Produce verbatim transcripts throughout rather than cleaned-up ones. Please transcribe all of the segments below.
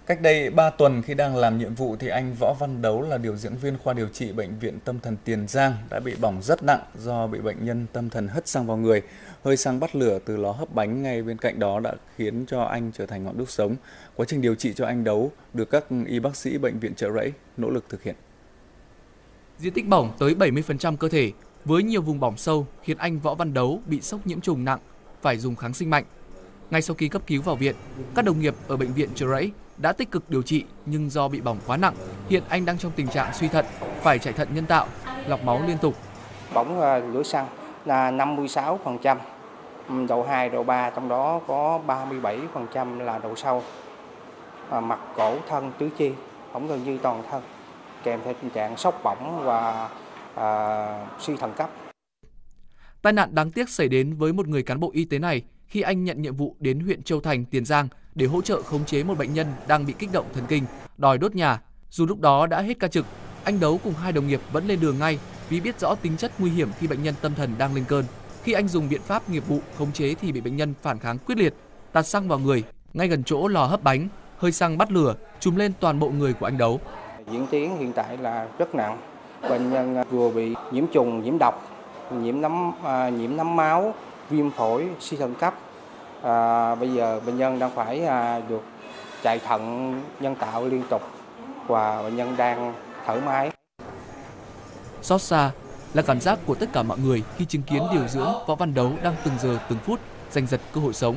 Cách đây ba tuần khi đang làm nhiệm vụ thì anh Võ Văn Đấu là điều dưỡng viên khoa điều trị bệnh viện tâm thần Tiền Giang đã bị bỏng rất nặng do bị bệnh nhân tâm thần hất xăng vào người. Hơi xăng bắt lửa từ lò hấp bánh ngay bên cạnh đó đã khiến cho anh trở thành ngọn đuốc sống. Quá trình điều trị cho anh Đấu được các y bác sĩ bệnh viện Chợ Rẫy nỗ lực thực hiện. Diện tích bỏng tới bảy mươi phần trăm cơ thể với nhiều vùng bỏng sâu khiến anh Võ Văn Đấu bị sốc nhiễm trùng nặng, phải dùng kháng sinh mạnh. Ngay sau khi cấp cứu vào viện, các đồng nghiệp ở bệnh viện Chợ Rẫy đã tích cực điều trị nhưng do bị bỏng quá nặng, hiện anh đang trong tình trạng suy thận, phải chạy thận nhân tạo, lọc máu liên tục. Bỏng lửa xăng là năm mươi sáu phần trăm, độ hai, độ ba, trong đó có ba mươi bảy phần trăm là độ sâu, mặt cổ thân tứ chi, bỏng gần như toàn thân, kèm theo tình trạng sốc bỏng và à, suy thận cấp. Tai nạn đáng tiếc xảy đến với một người cán bộ y tế này khi anh nhận nhiệm vụ đến huyện Châu Thành, Tiền Giang để hỗ trợ khống chế một bệnh nhân đang bị kích động thần kinh, đòi đốt nhà. Dù lúc đó đã hết ca trực, anh Đấu cùng hai đồng nghiệp vẫn lên đường ngay vì biết rõ tính chất nguy hiểm khi bệnh nhân tâm thần đang lên cơn. Khi anh dùng biện pháp nghiệp vụ khống chế thì bị bệnh nhân phản kháng quyết liệt, tạt xăng vào người, ngay gần chỗ lò hấp bánh, hơi xăng bắt lửa trùm lên toàn bộ người của anh Đấu. Diễn tiến hiện tại là rất nặng, bệnh nhân vừa bị nhiễm trùng, nhiễm độc, nhiễm nấm à, nhiễm nấm máu, viêm phổi, suy thận cấp. À, bây giờ bệnh nhân đang phải à, được chạy thận nhân tạo liên tục và bệnh nhân đang thở máy. Xót xa là cảm giác của tất cả mọi người khi chứng kiến điều dưỡng Võ Văn Đấu đang từng giờ từng phút giành giật cơ hội sống.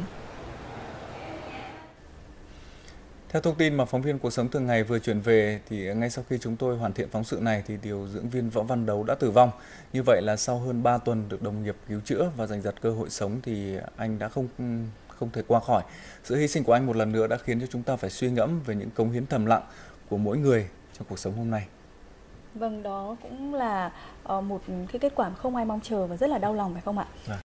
Theo thông tin mà phóng viên Cuộc sống thường ngày vừa chuyển về thì ngay sau khi chúng tôi hoàn thiện phóng sự này thì điều dưỡng viên Võ Văn Đấu đã tử vong. Như vậy là sau hơn ba tuần được đồng nghiệp cứu chữa và giành giật cơ hội sống thì anh đã không không thể qua khỏi. Sự hy sinh của anh một lần nữa đã khiến cho chúng ta phải suy ngẫm về những cống hiến thầm lặng của mỗi người trong cuộc sống hôm nay. Vâng, đó cũng là một cái kết quả không ai mong chờ và rất là đau lòng phải không ạ? À.